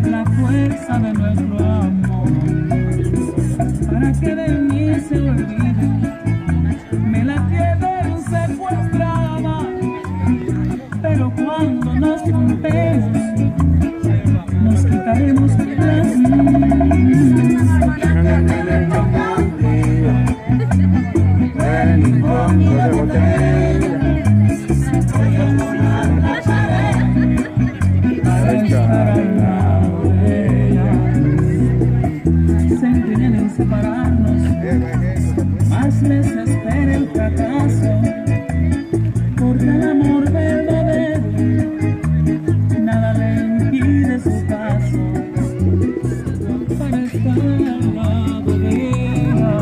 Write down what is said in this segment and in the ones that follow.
la fuerza de nuestro amor, para que de mí se olvide, me la tienen secuestrada, pero cuando nos juntemos, nos quitaremos las se empeñan en separarnos, más les espera el fracaso, porque el amor verdadero nada le impide su paso, para estar al lado de ella.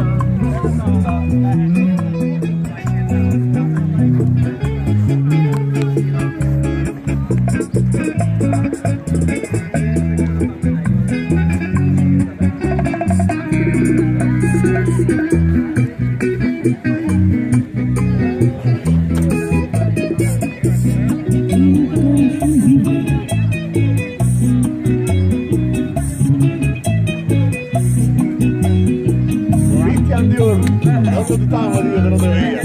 ¿Dónde estabas, jodido, que no te veía?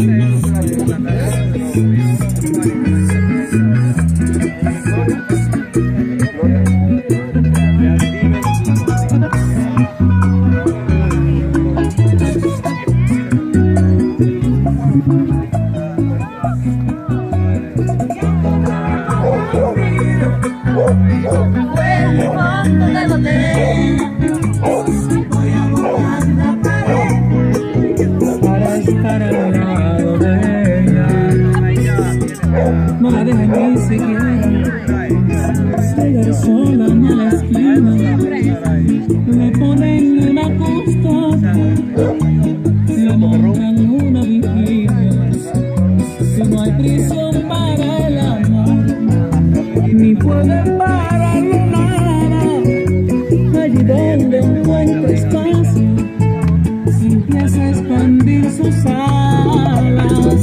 No la dejen ni siquiera llegar sola ni a la esquina. Le ponen una custodia, le montan una vigilia. Si no hay prisión para el amor, ni pueden pararlo nada. Allí donde encuentra espacio, empieza a expandir sus alas.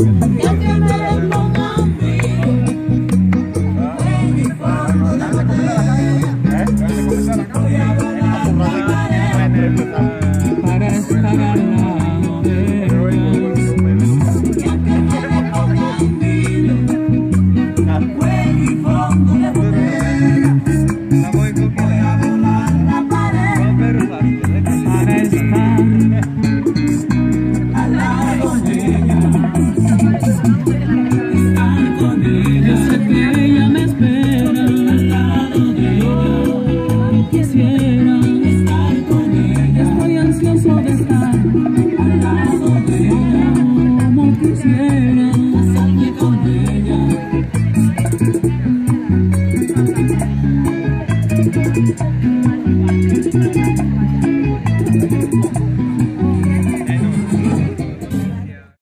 Para estar al lado de ellos, y aunque me pongan vida, fuego y fondo de botella, voy a volar la pared, para estar al lado de ella, estar con ella. Yo sé que ella me espera al lado de ella, quisiera